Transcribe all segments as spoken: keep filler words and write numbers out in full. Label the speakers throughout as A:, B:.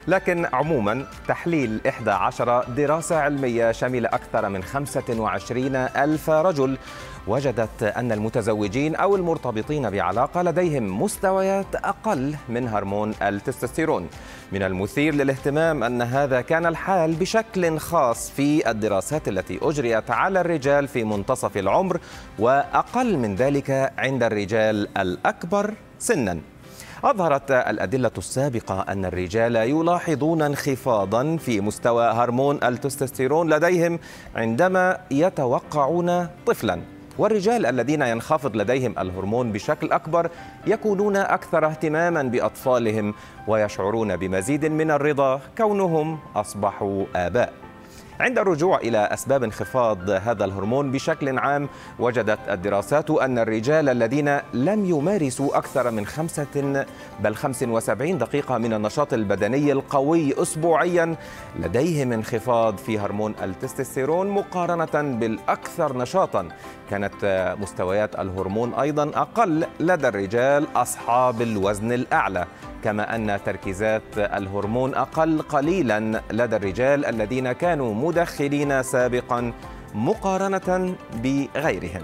A: لكن عموما تحليل إحدى عشرة دراسة علمية شمل أكثر من خمسة وعشرين ألف رجل وجدت أن المتزوجين أو المرتبطين بعلاقة لديهم مستويات أقل من هرمون التستوستيرون. من المثير للاهتمام أن هذا كان الحال بشكل خاص في الدراسات التي أجريت على الرجال في منتصف العمر، وأقل من ذلك عند الرجال الأكبر سناً. أظهرت الأدلة السابقة أن الرجال يلاحظون انخفاضاً في مستوى هرمون التستوستيرون لديهم عندما يتوقعون طفلاً، والرجال الذين ينخفض لديهم الهرمون بشكل أكبر يكونون أكثر اهتماماً بأطفالهم ويشعرون بمزيد من الرضا كونهم أصبحوا آباء. عند الرجوع إلى أسباب انخفاض هذا الهرمون بشكل عام، وجدت الدراسات أن الرجال الذين لم يمارسوا أكثر من خمسة بل خمسة وسبعين دقيقة من النشاط البدني القوي أسبوعيا لديهم انخفاض في هرمون التستوستيرون مقارنة بالأكثر نشاطا. كانت مستويات الهرمون أيضا أقل لدى الرجال أصحاب الوزن الأعلى، كما أن تركيزات الهرمون أقل قليلا لدى الرجال الذين كانوا مدخنين سابقا مقارنة بغيرهم.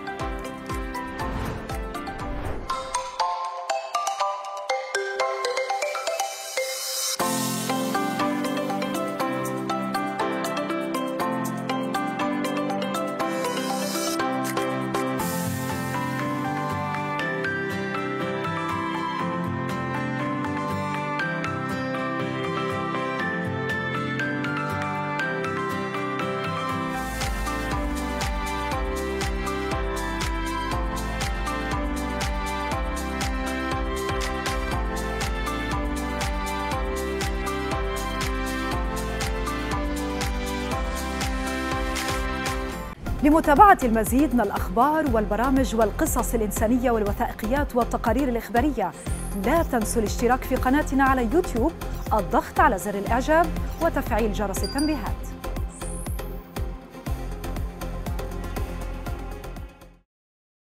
B: لمتابعة المزيد من الأخبار والبرامج والقصص الإنسانية والوثائقيات والتقارير الإخبارية، لا تنسوا الاشتراك في قناتنا على يوتيوب، الضغط على زر الإعجاب وتفعيل جرس التنبيهات.